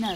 No.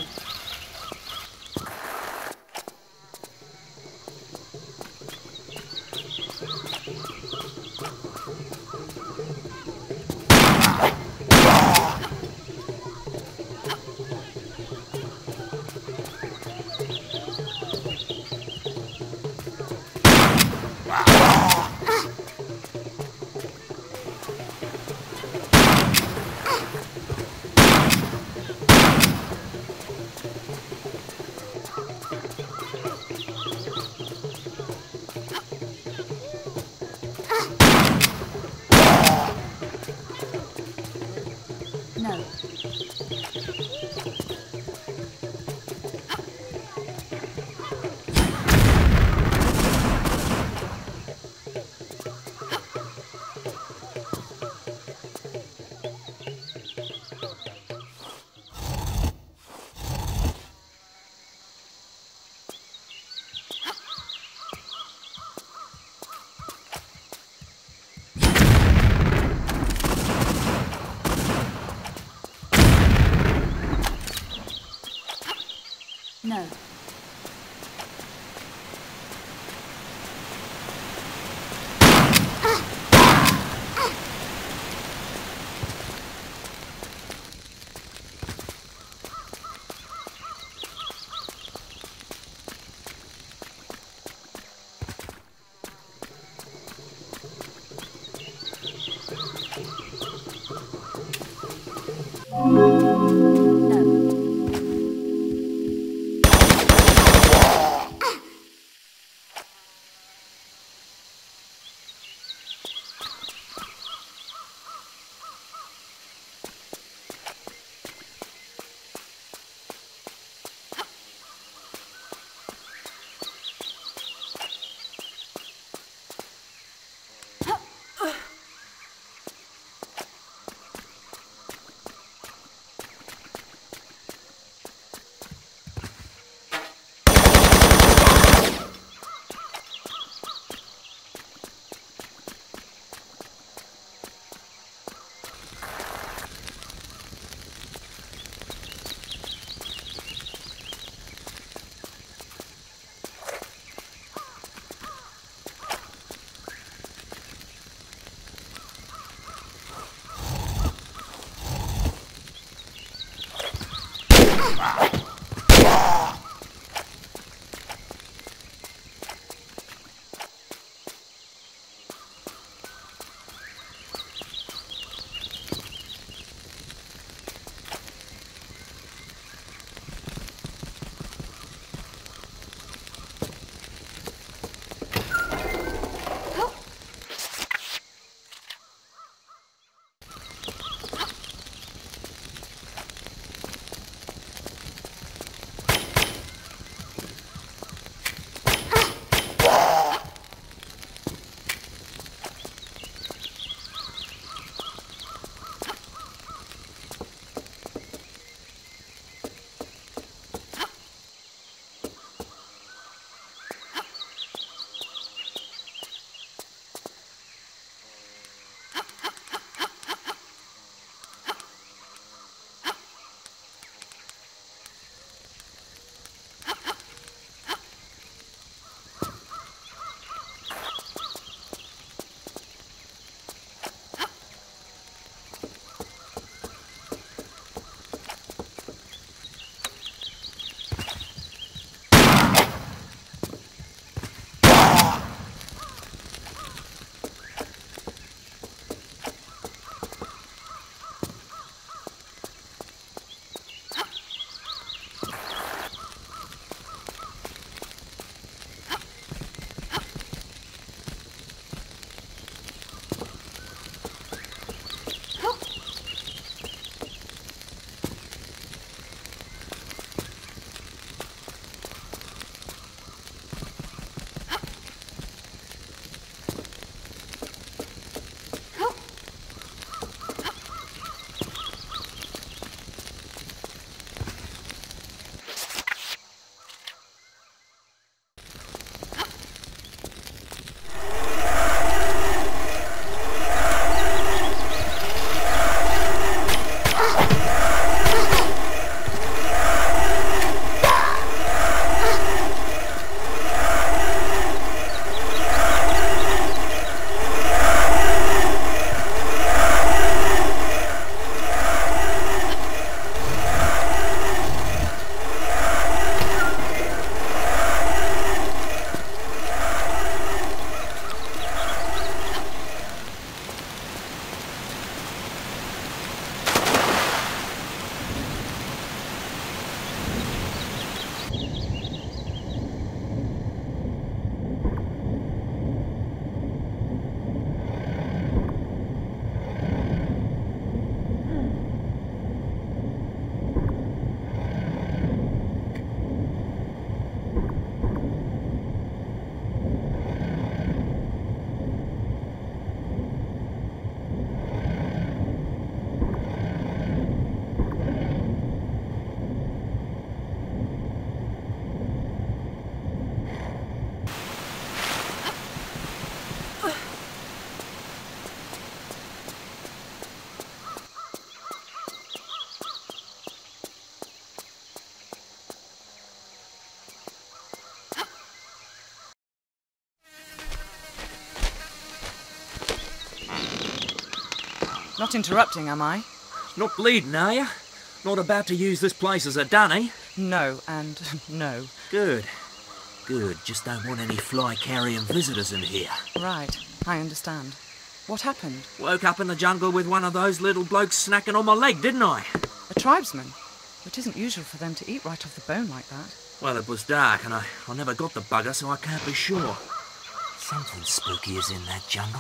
Not interrupting, am I? Not bleeding, are you? Not about to use this place as a dunny? No, and no. Good. Good. Just don't want any fly-carrying visitors in here. Right, I understand. What happened? Woke up in the jungle with one of those little blokes snacking on my leg, didn't I? A tribesman? It isn't usual for them to eat right off the bone like that. Well, it was dark and I never got the bugger, so I can't be sure. Something spooky is in that jungle.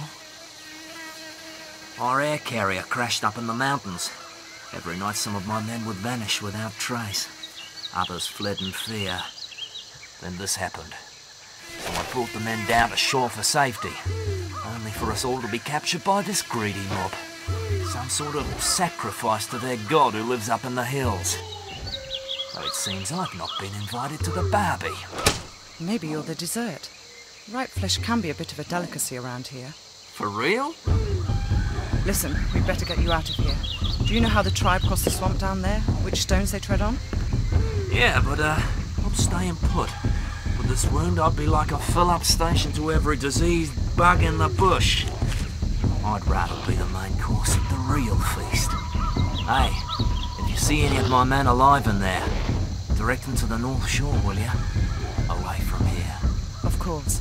Our air carrier crashed up in the mountains. Every night some of my men would vanish without trace. Others fled in fear. Then this happened. So I brought the men down to shore for safety, only for us all to be captured by this greedy mob. Some sort of sacrifice to their god who lives up in the hills. Though it seems I've not been invited to the barbie. Maybe you're the dessert. Ripe flesh can be a bit of a delicacy around here. For real? Listen, we'd better get you out of here. Do you know how the tribe crossed the swamp down there? Which stones they tread on? Yeah, but I'm staying put. With this wound, I'd be like a fill-up station to every diseased bug in the bush. I'd rather be the main course at the real feast. Hey, if you see any of my men alive in there, direct them to the North Shore, will you? Away from here. Of course.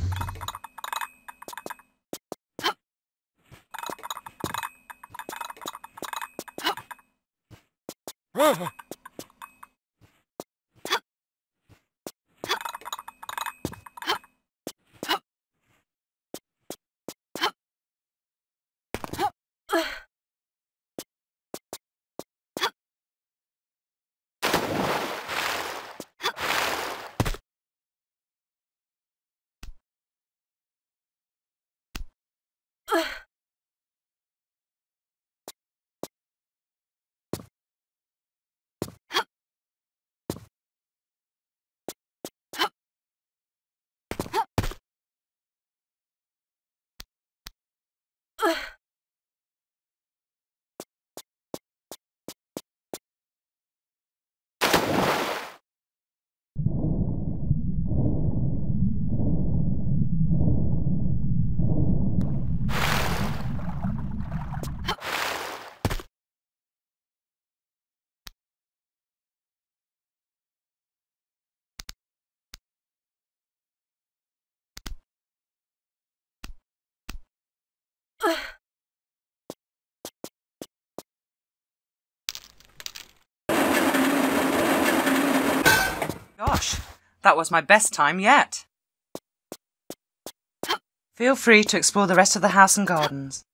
Gosh, that was my best time yet. Feel free to explore the rest of the house and gardens.